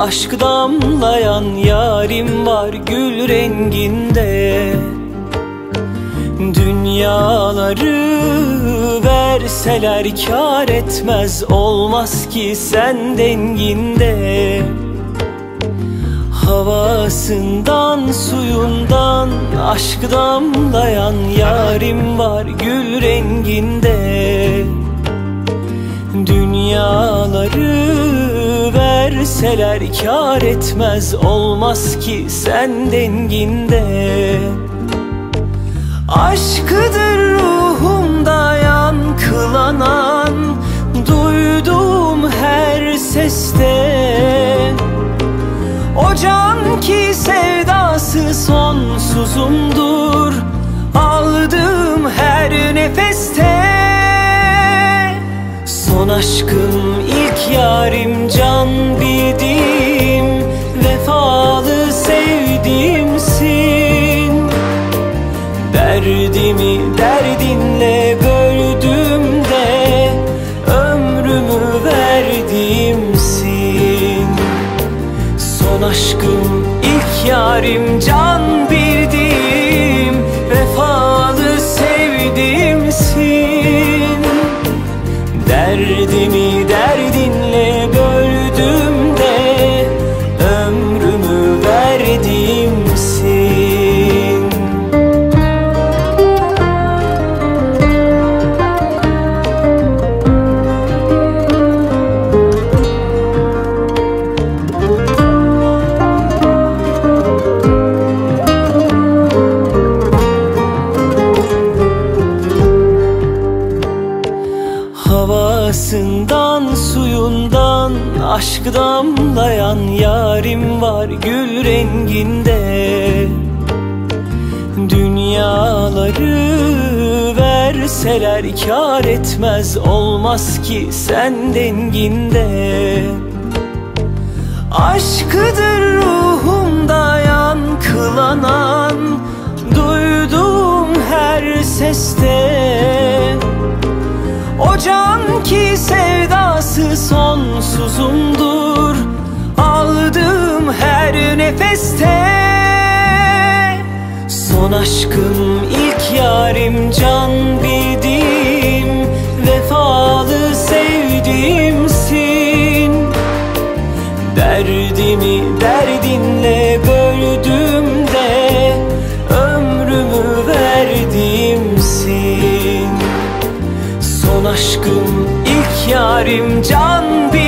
aşk damlayan yarim var gül renginde. Dünyaları verseler kâr etmez, olmaz ki sen denginde. Havasından suyundan aşk damlayan yarim var gül renginde. Dünyaları verseler kâr etmez, olmaz ki sen denginde. Aşkıdır ruhumda yankılanan, duyduğum her seste. O can ki sevdası sonsuzumdur, aldığım her nefeste. Son aşkım, ilk yarim, can bildiğim, vefalı sevdiğimsin. Derdimi derdinle böldüğümde ömrümü verdiğimsin. Son aşkım, ilk yarim, can bildiğim, vefalı sevdiğimsin. Derdimi derdinle böldüğümde ömrümü verdiğimsin. Havasından suyundan aşk damlayan yarim var gül renginde. Dünyaları verseler kâr etmez, olmaz ki sen denginde. Aşkıdır ruhumda yankılanan, duyduğum her seste. O can ki sevdası sonsuzumdur, aldığım her nefeste. Son aşkım, ilk yarim, can bildiğim, vefalı sevdiğimsin. Derdimi derdinle böldüğümde ömrümü verdiğimsin. Son aşkım, ilk yarim, can bildiğim,